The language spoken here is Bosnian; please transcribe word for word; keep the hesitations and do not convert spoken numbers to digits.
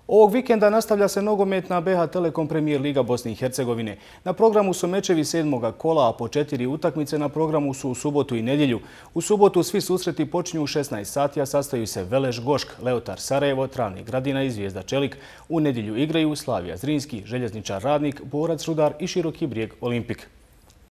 Ovog vikenda nastavlja se nogometna B H Telekom Premier Liga Bosne i Hercegovine. Na programu su mečevi sedmoga kola, a po četiri utakmice na programu su u subotu i nedjelju. U subotu svi susreti počinju u šesnaest sati, a sastaju se Veleš Gošk, Leotar Sarajevo, Travnik Gradina i Zvijezda Čelik. U nedjelju igraju Slavija Zrinski, Željezničar Radnik, Borac Rudar i Široki Brijeg Olimpik.